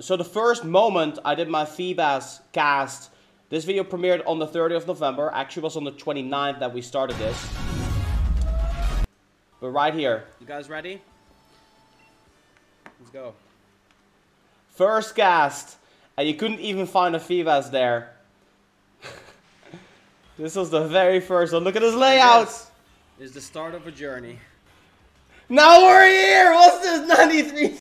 So the first moment I did my Feebas cast, this video premiered on the 30th of November. Actually, it was on the 29th that we started this. But right here. You guys ready? Let's go. First cast. And you couldn't even find a Feebas there. This was the very first one. Look at this layout. This is the start of a journey. Now we're here! What's this? 93